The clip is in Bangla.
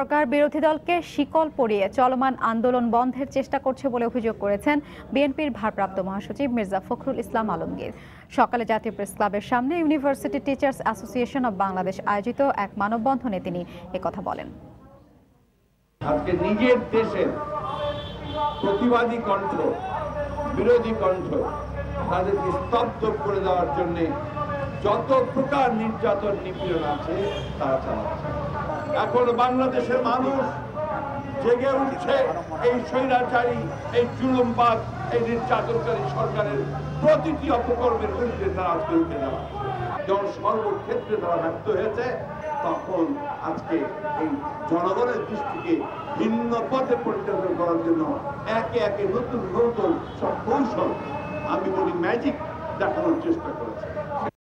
সরকার বিরোধী দলকে শিকল পরিয়ে চলমান আন্দোলন বন্ধের চেষ্টা করছে বলে অভিযোগ করেছেন বিএনপির ভারপ্রাপ্ত মহাসচিব মির্জা ফখরুল ইসলাম আলমগীর। সকালে জাতীয় প্রেস ক্লাবের সামনে university teachers association of Bangladesh আয়োজিত এক মানববন্ধনে তিনি একথা বলেন। আজকে নিজের দেশের প্রতিবাদী কণ্ঠ, বিরোধী কণ্ঠ তাদেরকে স্তব্ধ করে দেওয়ার জন্য যত প্রকার নির্যাতন নিপীড়ন আছে তারা চালাচ্ছে। এখন বাংলাদেশের মানুষ জেগে উঠছে এই স্বৈরাচারী, এই জুলুমবাদ, এই নির্যাতনকারী সরকারের প্রতিটি অপকর্মের বিরুদ্ধে তারা আজকে উঠে দাঁড়াচ্ছে। যখন সর্বক্ষেত্রে তারা ব্যর্থ হয়েছে, তখন আজকে এই জনগণের দৃষ্টিকে ভিন্ন পথে পরিচালনা করার জন্য একে একে নতুন নতুন সব কৌশল, আমি বলি ম্যাজিক, দেখানোর চেষ্টা করেছে।